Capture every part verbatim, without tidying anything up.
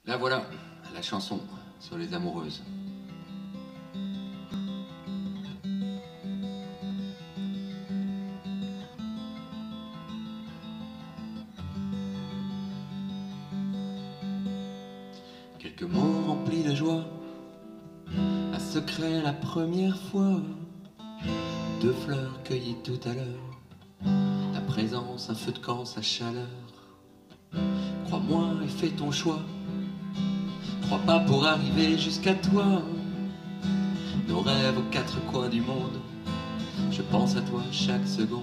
La voilà, la chanson sur les amoureuses. Quelques mots remplis de joie, un secret la première fois, deux fleurs cueillies tout à l'heure, ta présence, un feu de camp, sa chaleur. Crois-moi et fais ton choix, trois pas pour arriver jusqu'à toi. Nos rêves aux quatre coins du monde, je pense à toi chaque seconde.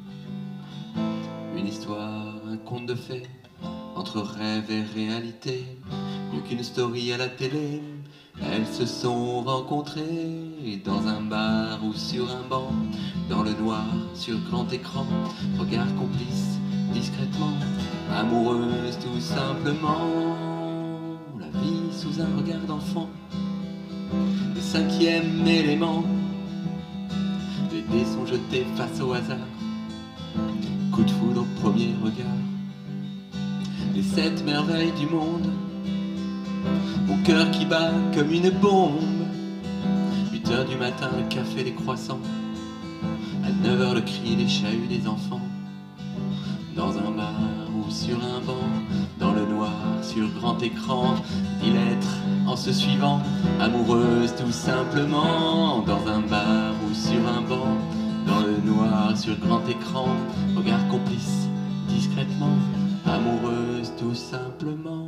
Une histoire, un conte de fées, entre rêve et réalité, mieux qu'une story à la télé. Elles se sont rencontrées dans un bar ou sur un banc, dans le noir, sur grand écran, regard complice, discrètement, amoureuse tout simplement. La vie sous un regard d'enfant, le cinquième élément, les dés sont jetés face au hasard, coup de foudre au premier regard. Les sept merveilles du monde, mon cœur qui bat comme une bombe. Huit heures du matin, le café, les croissants, à neuf heures le cri, les chahuts des enfants. Dans un bar ou sur un banc, dans le noir, sur grand écran, dix lettres en se suivant, amoureuse tout simplement. Dans un bar ou sur un banc, dans le noir, sur grand écran, regard complice, discrètement, amoureuse tout simplement.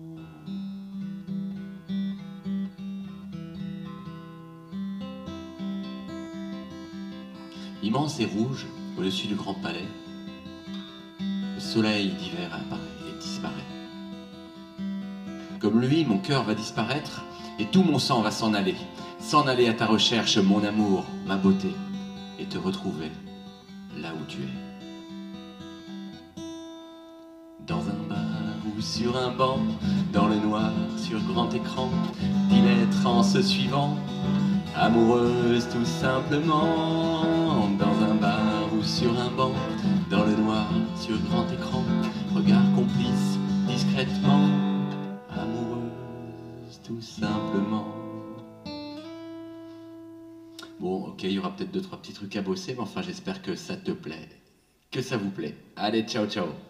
Immense et rouge, au-dessus du grand palais, le soleil d'hiver apparaît et disparaît. Comme lui, mon cœur va disparaître et tout mon sang va s'en aller, s'en aller à ta recherche, mon amour, ma beauté, et te retrouver là où tu es. Dans un bar ou sur un banc, dans le noir, sur grand écran, dix lettres en se suivant, amoureuse tout simplement. Dans un bar ou sur un banc, dans le noir, sur grand écran, regard complice, discrètement, amoureuse tout simplement. Bon, ok, il y aura peut-être deux, trois petits trucs à bosser, mais enfin j'espère que ça te plaît, que ça vous plaît. Allez, ciao, ciao.